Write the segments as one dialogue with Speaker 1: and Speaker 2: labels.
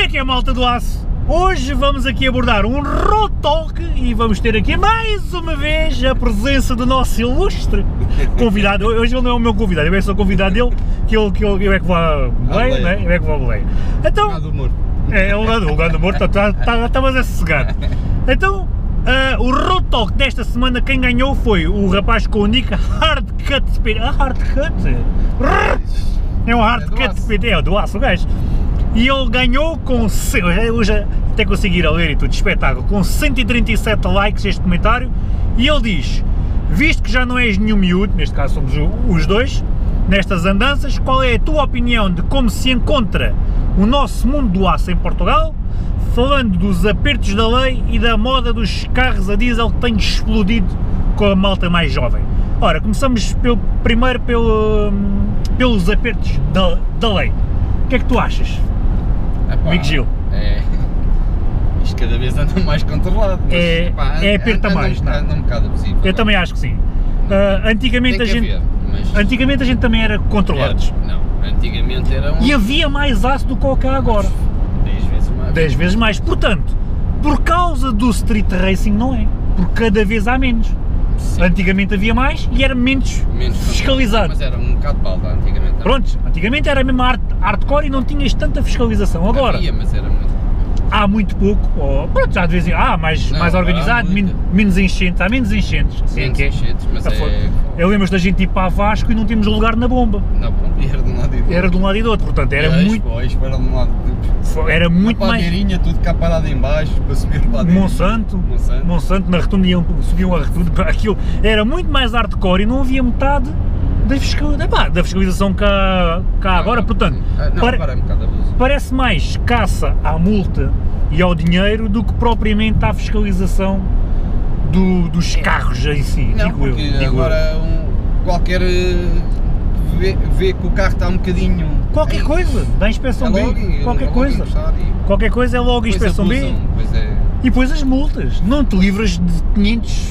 Speaker 1: é que é, malta do aço? Hoje vamos aqui abordar um Road Talk e vamos ter aqui mais uma vez a presença do nosso ilustre convidado. Hoje ele não é o meu convidado, eu é só o convidado dele, eu é que vou a boleia, né? Eu é que vou a boleia. Então, o lugar do morto estavas a sossegar. Então, o Road Talk desta semana, quem ganhou foi o rapaz com o nick Hardcut Speed. Hardcut? É um Hardcut Speed, é o do aço, o gajo. E ele ganhou com, hoje até conseguir a ler e tudo, espetáculo, com 137 likes este comentário, e ele diz: visto que já não és nenhum miúdo, neste caso somos os dois, nestas andanças, qual é a tua opinião de como se encontra o nosso mundo do aço em Portugal, falando dos apertos da lei e da moda dos carros a diesel que têm explodido com a malta mais jovem? Ora, começamos primeiro pelos apertos da lei. O que é que tu achas?
Speaker 2: Epá,
Speaker 1: Amigo Gil?
Speaker 2: Isto cada vez anda mais controlado, mas
Speaker 1: aperta mais, não?
Speaker 2: Anda um bocado abusivo.
Speaker 1: Eu também acho que sim. Antigamente a gente... Antigamente a gente também era controlado.
Speaker 2: Não, antigamente era um...
Speaker 1: E havia mais aço do que o que há agora.
Speaker 2: 10 vezes mais.
Speaker 1: 10 vezes mais. Portanto, por causa do street racing não é. Porque cada vez há menos.
Speaker 2: Sim.
Speaker 1: Antigamente havia mais e era menos fiscalizado.
Speaker 2: Mas era um bocado balda antigamente.
Speaker 1: Pronto, antigamente era mesmo hardcore e não tinhas tanta fiscalização. Agora...
Speaker 2: Havia, mas era muito...
Speaker 1: Há muito pouco, ou pronto, já de vez em quando, mais organizado, menos enchentes, há menos enchentes.
Speaker 2: Menos enchentes, mas
Speaker 1: Eu lembro da gente ir para a Vasco e não tínhamos lugar na bomba.
Speaker 2: Na bomba, era de um lado e do outro.
Speaker 1: Era de um lado e do outro, portanto era muito...
Speaker 2: Era de um lado e do outro.
Speaker 1: Era muito mais...
Speaker 2: Palmeirinha, tudo cá parado em baixo, para subir para dentro.
Speaker 1: Monsanto, na rotunda subiam a rotunda, aquilo era muito mais hardcore e não havia metade da fiscalização cá agora, portanto... Parece mais caça à multa e ao dinheiro do que propriamente à fiscalização dos carros em si,
Speaker 2: não, digo agora qualquer vê que o carro está um bocadinho...
Speaker 1: Qualquer coisa, da inspeção B, qualquer coisa é logo a inspeção B, e depois as multas, não te livras de 500,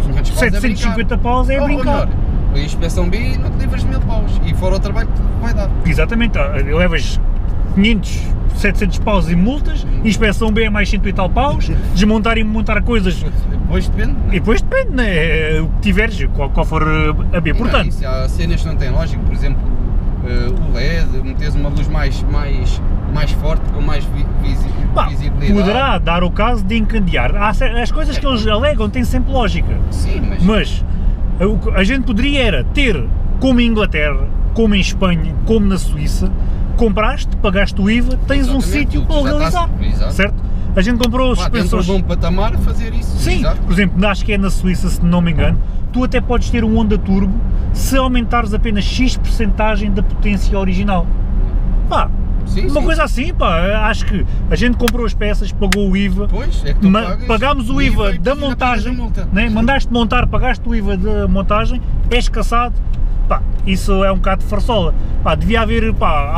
Speaker 1: 750 paus, é a brincar.
Speaker 2: A inspeção B não te livras de 1000 paus, e fora o trabalho que vai dar.
Speaker 1: Exatamente, levas 500, 700 paus em multas, inspeção B é mais 100 e tal paus, desmontar e montar coisas...
Speaker 2: Depois depende,
Speaker 1: E depois depende, né? O que tiveres, qual for a B, portanto...
Speaker 2: Não, há cenas que não têm lógica, por exemplo, o LED, meteres uma luz mais forte, com mais visibilidade...
Speaker 1: Poderá dar o caso de encandear, as coisas que eles alegam têm sempre lógica.
Speaker 2: Sim,
Speaker 1: mas a gente poderia era ter, como em Inglaterra, como em Espanha, como na Suíça, compraste, pagaste o IVA, tens um sítio para legalizar, certo? A gente comprou os suspensores...
Speaker 2: Dentro de um patamar fazer isso.
Speaker 1: Sim, exato. Por exemplo, acho que é na Suíça, se não me engano, tu até podes ter um Honda Turbo se aumentares apenas X% da potência original. Pá, uma coisa assim, pá, acho que a gente comprou as peças, pagou o IVA,
Speaker 2: pois, é que tu
Speaker 1: pagámos o IVA da montagem, né? Mandaste montar, pagaste o IVA da montagem, és caçado. Pá, isso é um bocado de farsola. Pá, devia haver, pá,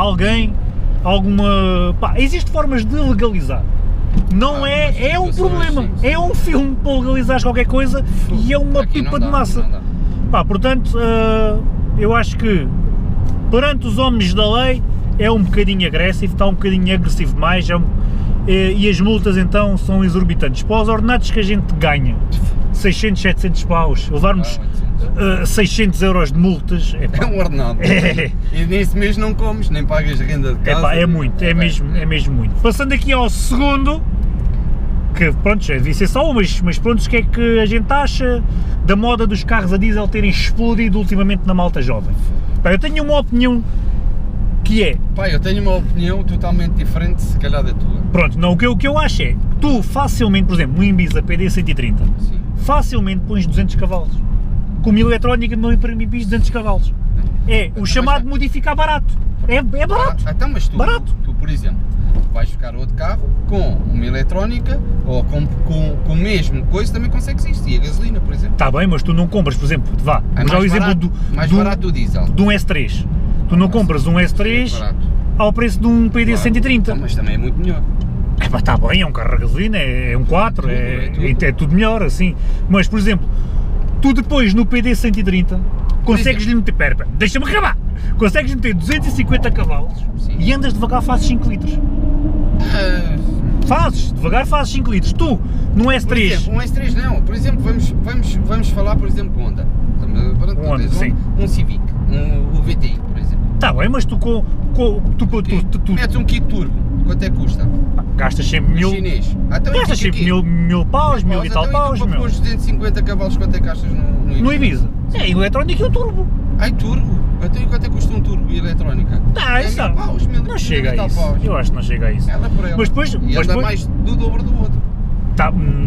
Speaker 1: existe formas de legalizar. Não é um problema, é um filme para legalizar qualquer coisa e é uma pipa de massa. Pá, portanto, eu acho que perante os homens da lei é um bocadinho agressivo, está um bocadinho agressivo demais, e as multas então são exorbitantes. Para os ordenados que a gente ganha, 600, 700 paus, levarmos 600 euros de multas...
Speaker 2: É um ordenado. E nesse mês não comes, nem pagas renda de casa.
Speaker 1: É muito, é mesmo muito. Passando aqui ao segundo, que pronto, já devia ser só um, mas pronto, o que é que a gente acha da moda dos carros a diesel terem explodido ultimamente na malta jovem? Pá, eu tenho uma opinião que é...
Speaker 2: Pá, eu tenho uma opinião totalmente diferente, se calhar da tua.
Speaker 1: Pronto, não, o que eu acho é, tu facilmente, por exemplo, no Ibiza PD 130, sim, facilmente pões 200 cavalos. Com uma eletrónica não imprimis 200 cavalos. É o chamado modificar barato. É barato.
Speaker 2: Então, mas tu, por exemplo, vais buscar outro carro com uma eletrónica ou com o mesmo coisa, também consegues isto. E a gasolina, por exemplo.
Speaker 1: Está bem, mas tu não compras, por exemplo, já o exemplo
Speaker 2: barato do diesel.
Speaker 1: De um S3. Tu não compras um S3 ao preço de um PD 130.
Speaker 2: Então, mas também é muito melhor.
Speaker 1: Está bem, é um carro a gasolina, é um 4, é tudo melhor, assim. Mas, por exemplo, tu depois no PD 130 consegues lhe meter, deixa-me acabar, consegues meter 250 cavalos, sim, e andas devagar, fazes 5 litros. Fazes, devagar fazes 5 litros. Tu, no
Speaker 2: Por
Speaker 1: S3,
Speaker 2: exemplo, um S3 não, por exemplo, vamos falar, por exemplo, Honda.
Speaker 1: Honda, sim.
Speaker 2: Um Civic, um VTI, por exemplo.
Speaker 1: está bem, mas tu tu
Speaker 2: Metes um kit turbo, quanto é que custa?
Speaker 1: gastas sempre
Speaker 2: No
Speaker 1: 1000,
Speaker 2: chinês. Então,
Speaker 1: gastas sempre mil paus, 1000 e tal paus,
Speaker 2: então,
Speaker 1: meu.
Speaker 2: para pôr 250 cavalos, quanto é que gastas no Ibiza?
Speaker 1: No Ibiza. É, eletrónico e o turbo.
Speaker 2: Ai, turbo? Então, e quanto é que custa um turbo e eletrónica?
Speaker 1: Tá, isso não chega a isso. Eu acho que não chega a isso.
Speaker 2: Ela por ela.
Speaker 1: Mas depois,
Speaker 2: e anda mais do dobro do outro.
Speaker 1: Tá,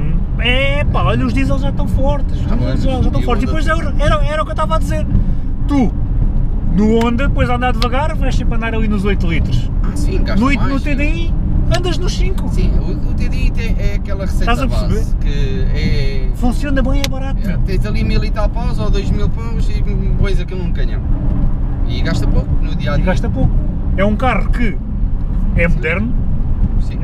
Speaker 1: é pá, olha, os diesel já estão fortes. Os diesel já estão fortes. E depois era o que eu estava a dizer. Tu, no Honda, depois a andar devagar, vais sempre andar ali nos 8 litros.
Speaker 2: Ah, sim, gasta mais.
Speaker 1: No TDI, andas nos 5.
Speaker 2: Sim, o TDI é aquela receita
Speaker 1: Estás a perceber?
Speaker 2: base que é...
Speaker 1: Funciona bem, é barato.
Speaker 2: É, tens ali 1000 e tal paus ou 2000 paus e pões aquilo num canhão. E gasta pouco no dia a
Speaker 1: E
Speaker 2: dia.
Speaker 1: gasta pouco. É um carro que é moderno,
Speaker 2: Sim.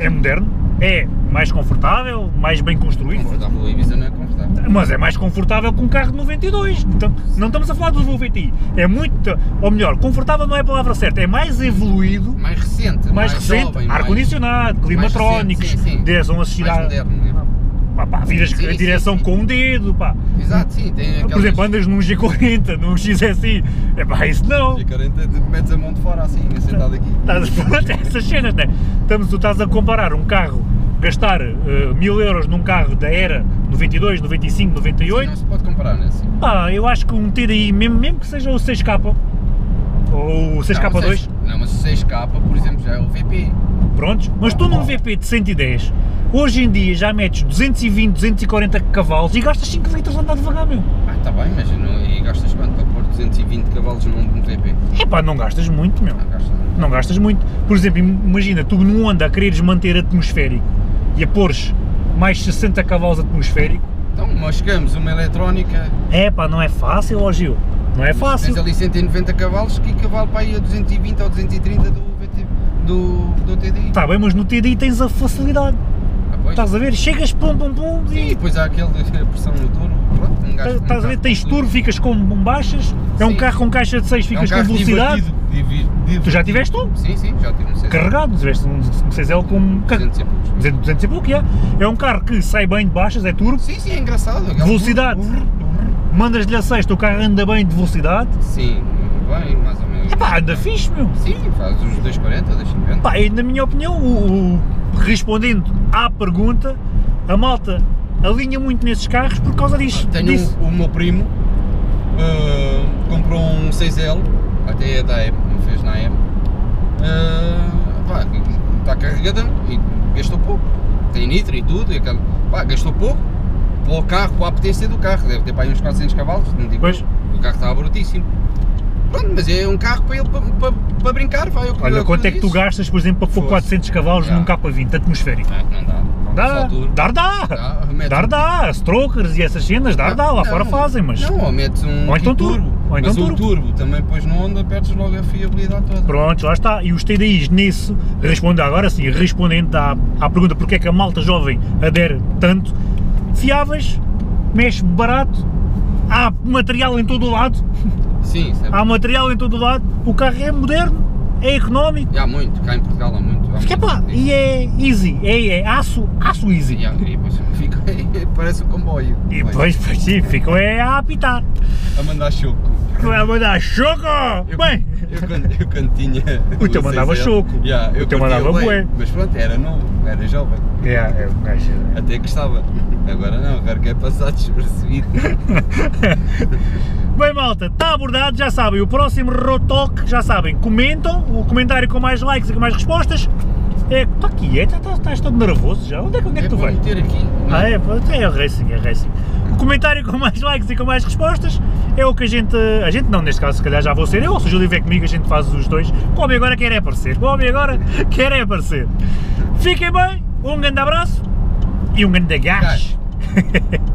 Speaker 1: é mais confortável, mais bem construído.
Speaker 2: Confortável, o Ibiza não é confortável.
Speaker 1: Mas é mais confortável que um carro de 92. Então, não estamos a falar do VTI. É muito, ou melhor, confortável não é a palavra certa, é mais evoluído,
Speaker 2: Mais recente, jovem,
Speaker 1: ar-condicionado, climatrónicos,
Speaker 2: recente, sim.
Speaker 1: direção assistida,
Speaker 2: mais moderno, né?
Speaker 1: pá, viras
Speaker 2: Sim,
Speaker 1: a direção
Speaker 2: sim.
Speaker 1: com um dedo, pá.
Speaker 2: Exato, sim, tem aquelas...
Speaker 1: Por exemplo, andas num G40, num XSI, é pá, isso não.
Speaker 2: G40, metes a mão de fora assim, sentado aqui.
Speaker 1: Estás a essas cenas, né? Tu estás a comparar um carro, gastar 1000 euros num carro da era 92, 95, 98,
Speaker 2: Não se pode comparar, né? Assim.
Speaker 1: pá, eu acho que um TDI, mesmo que seja o 6K, ou o 6K2,
Speaker 2: Não, mas o 6K, por exemplo, já é o VP.
Speaker 1: prontos, mas tu num VP de 110, hoje em dia já metes 220, 240 cavalos e gastas 5 litros a andar devagar, meu.
Speaker 2: Ah, está bem, mas e gastas quanto para pôr 220 cavalos num VP?
Speaker 1: É pá, não gastas muito, meu.
Speaker 2: Não gastas.
Speaker 1: Não gastas muito. Por exemplo, imagina, tu num Honda a quereres manter atmosférico e a pôres mais 60 cavalos atmosférico,
Speaker 2: Então, mascamos uma eletrónica.
Speaker 1: é pá, não é fácil, ó Gil. Não é fácil.
Speaker 2: Tens ali 190 cavalos que equivale para aí a 220 ou 230 do VT, do TDI.
Speaker 1: Está bem, mas no TDI tens a facilidade.
Speaker 2: Ah, pois.
Speaker 1: Estás a ver? Chegas, pum, pum, pum,
Speaker 2: Sim, e
Speaker 1: e
Speaker 2: depois há aquele pressão no turbo, pronto, um gasto.
Speaker 1: estás a ver? Tens turbo, ficas com baixas, é um
Speaker 2: Sim.
Speaker 1: carro com caixa de 6, ficas com velocidade. Tu já tiveste um?
Speaker 2: Sim, já tive um 6.
Speaker 1: Carregado, tiveste um 6L com
Speaker 2: 200 e poucos.
Speaker 1: 200 e pouco, é um carro que sai bem de baixas, é turbo,
Speaker 2: Sim, é engraçado.
Speaker 1: velocidade, mandas-lhe a sexta, o carro anda bem de velocidade,
Speaker 2: Sim, bem, mais ou menos.
Speaker 1: epá, anda fixe, meu.
Speaker 2: Sim, faz os 240, 250.
Speaker 1: Pá, e na minha opinião, respondendo à pergunta, a malta alinha muito nesses carros por causa disso.
Speaker 2: Tenho o meu primo, comprou um 6L, até é da EM, não fez na EM, está carregadão e gastou pouco, tem nitro e tudo, gastou pouco, para o carro, para a potência do carro, deve ter para aí uns 400 cavalos, não digo,
Speaker 1: Pois.
Speaker 2: o carro estava brutíssimo. Pronto, mas é um carro para ele para brincar, vai.
Speaker 1: Olha, quanto é que tu gastas, por exemplo, para pôr 400 cavalos num K20 atmosférico?
Speaker 2: Não dá.
Speaker 1: Dá, strokers e essas cenas, dá, lá fora fazem, mas...
Speaker 2: Não, ou metes um
Speaker 1: Ou então turbo. Ou então
Speaker 2: mas
Speaker 1: turbo.
Speaker 2: o turbo também depois no Honda perdes logo a fiabilidade toda.
Speaker 1: Pronto, lá está. E os TDIs nisso, respondendo à pergunta porque é que a malta jovem adere tanto, fiáveis, mexe barato, há material em todo o lado,
Speaker 2: Sim, isso é
Speaker 1: há material em todo o lado, o carro é moderno, é económico,
Speaker 2: E há muito, cá em Portugal há muito.
Speaker 1: e é easy, é aço easy.
Speaker 2: E depois fica, parece um comboio.
Speaker 1: E depois sim, ficam a apitar.
Speaker 2: A mandar choco.
Speaker 1: Vai mandar choco! Bem,
Speaker 2: Eu quando tinha.
Speaker 1: O teu mandava
Speaker 2: 6L,
Speaker 1: choco.
Speaker 2: eu
Speaker 1: O teu
Speaker 2: curtia
Speaker 1: mandava
Speaker 2: bem,
Speaker 1: bué.
Speaker 2: Mas pronto, era novo, era jovem. Até gostava. Agora não, agora quer passar despercebido.
Speaker 1: bem malta, está abordado, já sabem, o próximo Road Talk, já sabem, comentam, o comentário com mais likes e com mais respostas. Está aqui, estás todo nervoso já, onde é que tu
Speaker 2: para
Speaker 1: vais?
Speaker 2: meter aqui.
Speaker 1: É racing. O comentário com mais likes e com mais respostas é o que a gente não, neste caso se calhar já vou ser eu, ou se o Júlio vier comigo a gente faz os dois, o homem agora quer aparecer. Fiquem bem, um grande abraço e um grande gás.